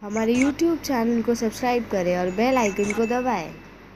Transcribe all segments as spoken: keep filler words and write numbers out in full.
हमारे YouTube channel को subscribe करें और बेल आइकन को दबाएं।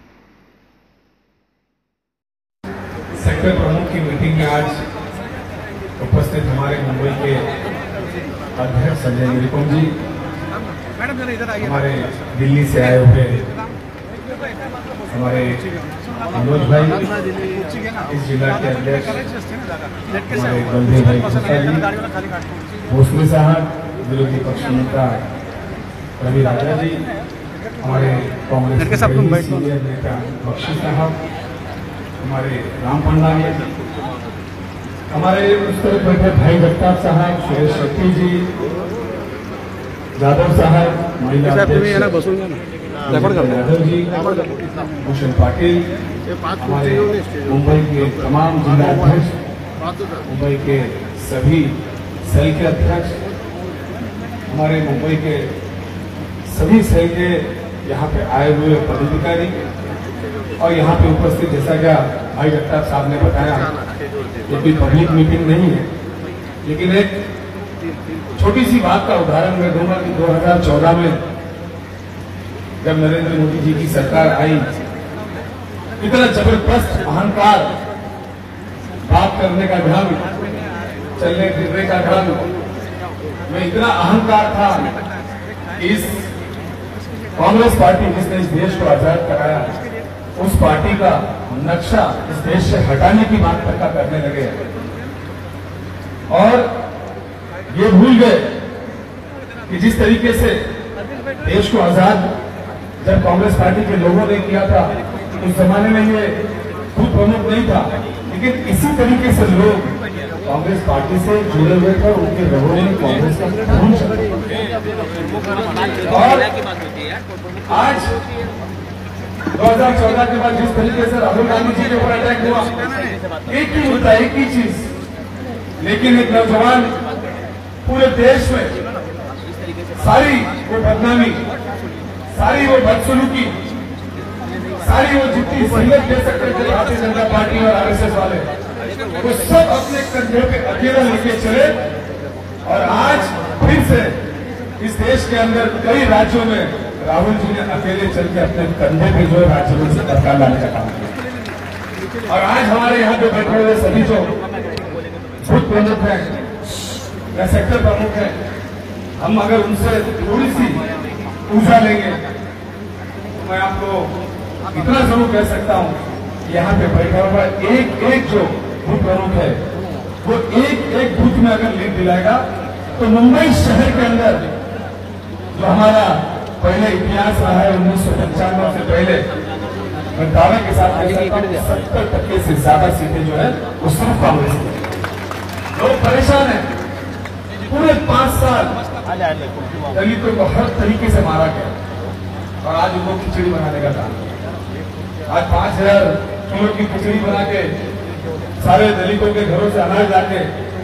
सेक्टर प्रमुख की मीटिंग में आज उपस्थित हमारे मुंबई के अध्यक्ष संजय निरुपम जी, हमारे दिल्ली से आए हुए हमारे मनोज भाई, इस जिला के अध्यक्ष हमारे बलदेव भाई गुप्ता जी, भोसले साहब, विरोधी पक्ष नेता रवि राजा जी, हमारे कांग्रेस के सीनियर नेता बख्शी साहब, हमारे राम पंडानी, हमारे उस तरफ बैठे भाई जगताप साहब, सुरेश शेट्टी जी, यादव साहब, महिला यादव जी, भूषण पाटिल, हमारे मुंबई के तमाम जिला अध्यक्ष, मुंबई के सभी सेल के अध्यक्ष, हमारे मुंबई के सभी सेल के यहाँ पे आए हुए पदाधिकारी और यहाँ पे उपस्थित, जैसा क्या भाई जगताप साहब ने बताया, ये कोई पब्लिक मीटिंग नहीं है, लेकिन एक छोटी सी बात का उदाहरण मैं दूंगा कि दो हज़ार चौदह में जब नरेंद्र मोदी जी की सरकार आई, इतना जबरदस्त अहंकार, बात करने का ढंग, चलने फिरने का ढंग, में इतना अहंकार था कि इस कांग्रेस पार्टी जिसने इस देश को आजाद कराया, उस पार्टी का नक्शा इस देश से हटाने की बात तक करने लगे और ये भूल गए कि जिस तरीके से देश को आजाद जब कांग्रेस पार्टी के लोगों ने किया था, उस जमाने में ये खुद प्रमुख नहीं था, लेकिन इसी तरीके से लोग कांग्रेस पार्टी से जुड़े हुए थे, उनके रगों में कांग्रेस का खून चला। और आज दो हज़ार चौदह के बाद जिस तरीके से राहुल गांधी जी के ऊपर अटैक हुआ, एक ही मुद्दा, एक ही चीज, लेकिन एक नौजवान पूरे देश में सारी वो बदनामी, सारी वो बदसलूकी, सारी वो जितनी सहूलियत दे सकते थे भारतीय जनता पार्टी और आरएसएस वाले, वो सब अपने कंधे पे अकेला लेके चले और आज फिर से इस देश के अंदर कई राज्यों में राहुल जी ने अकेले चल के अपने कंधे पे जो राज्यों में सरकार लाने का काम किया। और आज हमारे यहाँ पे बैठे हुए सभी जो बूथ प्रमुख हैं या सेक्टर प्रमुख हैं, हम अगर उनसे थोड़ी सी ऊर्जा लेंगे तो मैं आपको इतना जरूर कह सकता हूँ, यहाँ पे बैठा हुआ एक एक जो बूथ प्रमुख है, वो एक एक बूथ में अगर लीड दिलाएगा तो मुंबई शहर के अंदर जो हमारा पहले इतिहास रहा है उन्नीस सौ पंचानवे से पहले, मैं दावे के साथ कह सकता हूँ सत्तर टक्के से ज्यादा सीटें जो है वो सिर्फ कांग्रेस की। लोग परेशान हैं, पूरे पांच साल दलितों को हर तरीके से मारा गया और आज उनको खिचड़ी बनाने का काम किया। आज पांच हजार किलो की खिचड़ी बना के सारे दलितों के घरों से अनाज लाके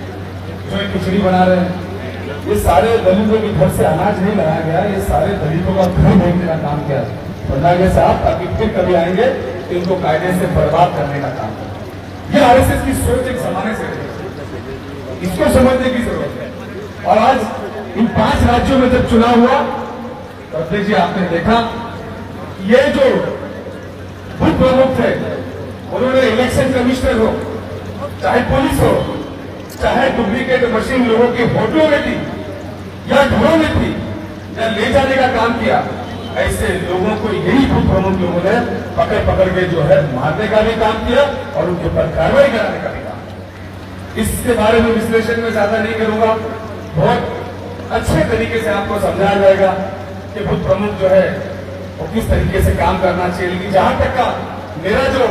जो खिचड़ी बना रहे हैं, ये सारे दलितों के घर से अनाज नहीं लाया गया, ये सारे दलितों का घर भेजने का काम किया बताइए साहब, ताकि फिर कभी आएंगे तो इनको कायदे से बर्बाद करने का काम किया। ये आरएसएस की सोच एक जमाने से है, इसको समझने की जरूरत है। और आज इन पांच राज्यों में जब चुनाव हुआ तो अध्यक्ष जी आपने देखा ये जो बूथ प्रमुख थे, उन्होंने इलेक्शन कमिश्नर हो, चाहे पुलिस हो, चाहे डुप्लीकेट मशीन लोगों की फोटो में थी या घरों में थी या ले जाने का काम किया, ऐसे लोगों को यही बूथ प्रमुख लोगों ने पकड़ पकड़ के जो है मारने का भी काम किया और उनके ऊपर कार्रवाई कराने का भी काम। इसके बारे में विश्लेषण में ज्यादा नहीं करूंगा, बहुत अच्छे तरीके से आपको समझाया जाएगा कि बूथ प्रमुख जो है वो किस तरीके से काम करना चाहिए। लेकिन जहां तक का मेरा जो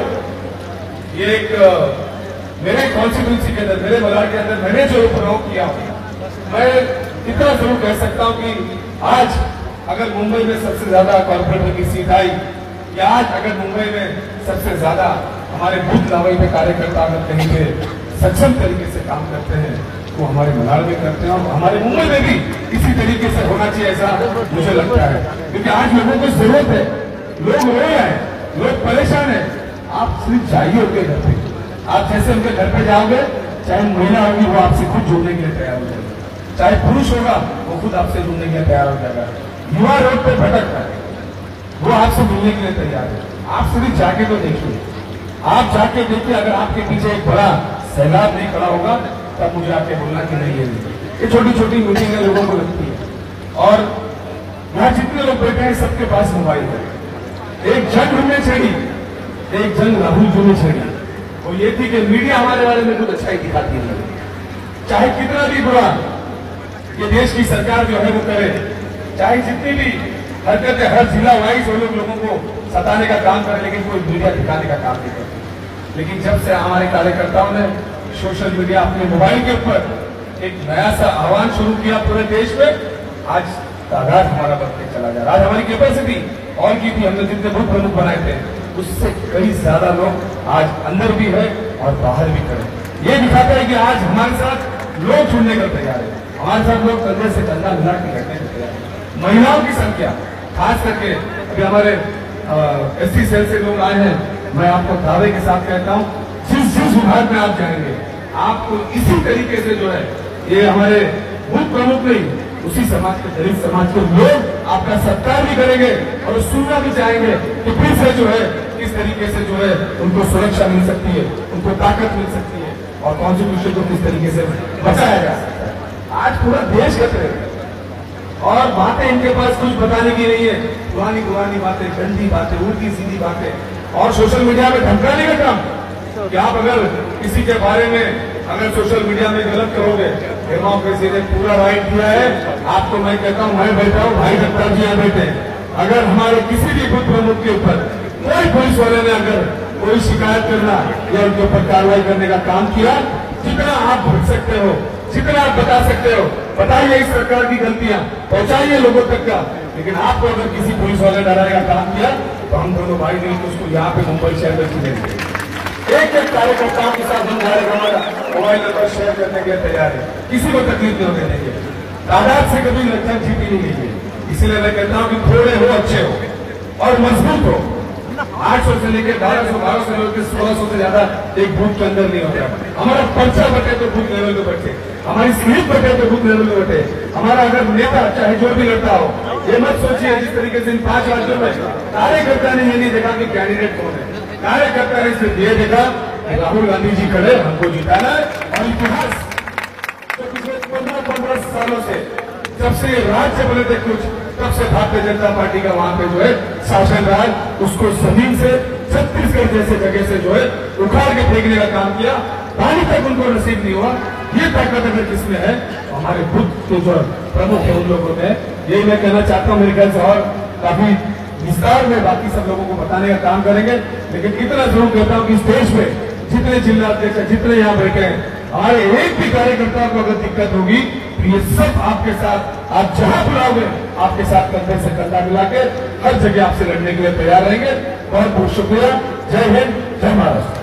ये एक मेरे कॉन्स्टिट्यूंसी के अंदर, मेरे मलाड के अंदर मैंने जो प्रयोग किया, मैं इतना जरूर कह सकता हूं कि आज अगर मुंबई में सबसे ज्यादा कॉर्पोरेटर की सीट आई या आज अगर मुंबई में सबसे ज्यादा हमारे बूथ लेवल पे कार्यकर्ता अगर कहीं पे सक्षम तरीके से काम करते हैं वो हमारे मलाड में करते हैं और हमारे मुंबई में भी इसी तरीके से होना चाहिए, ऐसा मुझे लगता है। क्योंकि आज लोगों को जरूरत है, लोग रो रहे हैं, लोग परेशान है। आप सिर्फ जाइए उनके घर पे, आप जैसे उनके घर पे जाओगे, चाहे महिला होगी वो आपसे खुद जुड़ने के लिए तैयार हो जाएगी, चाहे पुरुष होगा वो खुद आपसे जुड़ने के लिए तैयार हो जाएगा। युवा रोड पे भटक रहा है, वो आपसे मिलने के लिए तैयार है। आप सिर्फ जाके तो देखिए, आप जाके देखिए, अगर आपके पीछे एक बड़ा सैलाब नहीं खड़ा होगा तब मुझे आके बोलना कि नहीं है। ये छोटी छोटी मीटिंगें लोगों को लगती है, और यहाँ जितने लोग बैठे हैं सबके पास मोबाइल है। एक जंग हमने छेड़ी, एक जंग राहुल जी ने छेड़ी, वो ये थी कि मीडिया हमारे बारे में कुछ अच्छा ही दिखाती नहीं, चाहे कितना भी बुरा ये देश की सरकार जो है वो करे, चाहे जितनी भी हरकतें हर जिला वाइज वो लोग लोगों को सताने का काम करे, लेकिन कोई मीडिया दिखाने का काम नहीं करते। लेकिन जब से हमारे कार्यकर्ताओं ने सोशल मीडिया अपने मोबाइल के ऊपर एक नया सा आह्वान शुरू किया पूरे देश में, आज तादाद हमारा बढ़ते चला जा रहा है। आज हमारी कैपेसिटी और की थी, हमने जितने बूथ प्रमुख बनाए थे उससे कई ज्यादा लोग आज अंदर भी है और बाहर भी खड़े। ये दिखाता है कि आज हमारे साथ लोग जुड़ने का तैयार है, हमारे साथ लोग कंधे से कंधा मिला के लड़ने को तैयार है। महिलाओं की संख्या खास करके अभी हमारे एस सी सेल से लोग आए हैं, मैं आपको दावे के साथ कहता हूँ जिस जिस विभाग में आप जाएंगे आपको इसी तरीके से जो है ये हमारे बूथ प्रमुख नहीं, उसी समाज के गरीब समाज के लोग आपका सत्कार भी करेंगे और सुनना भी चाहेंगे कि फिर से जो है किस तरीके से जो है उनको सुरक्षा मिल सकती है, उनको ताकत मिल सकती है और कॉन्स्टिट्यूशन को किस तरीके से बचाया जा सकता है। आज पूरा देश खतरे में और बातें इनके पास कुछ बताने की नहीं है, पुरानी पुरानी बातें, गंदी बातें, उल्टी सीधी बातें और सोशल मीडिया में धमकाने का काम कि आप अगर किसी के बारे में अगर सोशल मीडिया में गलत करोगे, डेमोक्रेसी ने पूरा राइट दिया है। आपको मैं कहता हूँ, मैं बैठा हूँ, भाई जगताप जी यहाँ बैठे, अगर हमारे किसी भी बूथ प्रमुख के ऊपर कोई पुलिस वाले ने अगर कोई शिकायत करना या उनके ऊपर कार्रवाई करने का काम किया, जितना आप भर सकते हो, जितना आप बता सकते हो बताइए इस सरकार की गलतियां, पहुंचाइए लोगों तक का। लेकिन आपको अगर किसी पुलिस वाले डराने का काम किया तो हम दोनों भाई नहीं तो उसको यहाँ पे मुंबई शहर में चुनेंगे। एक एक कार्यकर्ताओं के साथ हम हमारा मोबाइल नंबर शेयर करने के लिए तैयार है, किसी को तकलीफ नहीं होने देंगे। तादाद से कभी लक्षण जीती नहीं गई, इसीलिए मैं कहता हूँ कि थोड़े हो, अच्छे हो और मजबूत हो। आठ सौ से लेकर बारह सौ बारह सौ लेकर सोलह सौ से ज्यादा एक बूथ के अंदर नहीं होता। हमारा पर्चा बटे तो बूथ लेवल पे बटे, हमारी स्लिप बटे तो बूथ लेवल पे बटे। हमारा अगर नेता चाहे जो भी लड़ता हो, ये मत सोचिए जिस तरीके से इन पांच राज्यों में कार्यकर्ता ने ये नहीं देखा कि कैंडिडेट कौन है, कार्यकर्ता ने सिर्फ ये देखा कि राहुल गांधी जी खड़े, हमको जिताना है। और इतिहास तो पिछले पंद्रह पंद्रह सालों से जब से राज्य बने थे कुछ, तब से भारतीय जनता पार्टी का वहां पे जो है शासन रहा, उसको जमीन से छत्तीसगढ़ जैसे जगह से जो है उखाड़ के फेंकने का काम किया, पानी तक उनको नसीब नहीं हुआ। ये ताकत अगर किसमें है, हमारे बुद्ध के जो प्रमुख है उन लोगों में। यही मैं कहना चाहता हूँ, मेरे ख्याल से और काफी विस्तार में बाकी सब लोगों को बताने का काम करेंगे, लेकिन इतना जरूर कहता हूँ कि इस देश में जितने जिला अध्यक्ष जितने यहाँ बैठे हैं, हमारे एक भी कार्यकर्ता को अगर दिक्कत होगी तो ये सब आपके साथ, आप जहां बुलाओगे आपके साथ कंधे से कंधा मिला के हर जगह आपसे लड़ने के लिए तैयार रहेंगे। बहुत बहुत शुक्रिया। जय हिंद, जय महाराष्ट्र।